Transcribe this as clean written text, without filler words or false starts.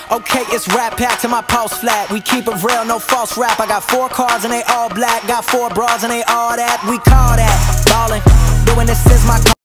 Okay, it's rap pack to my pulse flat. We keep it real, no false rap. I got 4 cars and they all black. Got 4 bras and they all that. We call that ballin'. Doing this is my